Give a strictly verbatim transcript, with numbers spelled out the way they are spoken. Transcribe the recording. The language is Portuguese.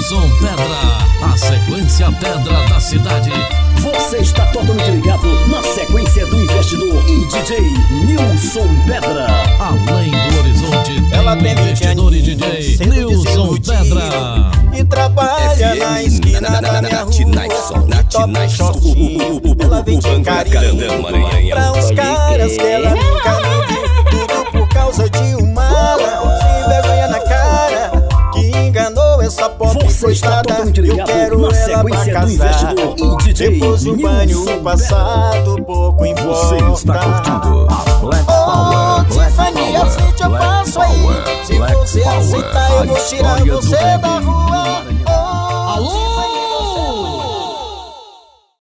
Nilson Pedra, a sequência Pedra da cidade. Você está totalmente ligado na sequência do investidor e D J Nilson Pedra. Além do horizonte tem ela o investidor e D J Nilson Pedra. E trabalha na esquina da minha rua, toca shortinho. Ela vende carinho pra uns caras que ela nunca me viu. Tudo por causa de um mala, sem vergonha na cara, que enganou essa pobre coitada. Eu quero ela pra casar, depois do banho passado, pouco importa. Você está curtindo a Black Power, oh, Tiffany, aceite, eu passo aí. Se você aceitar, eu vou tirar você da rua.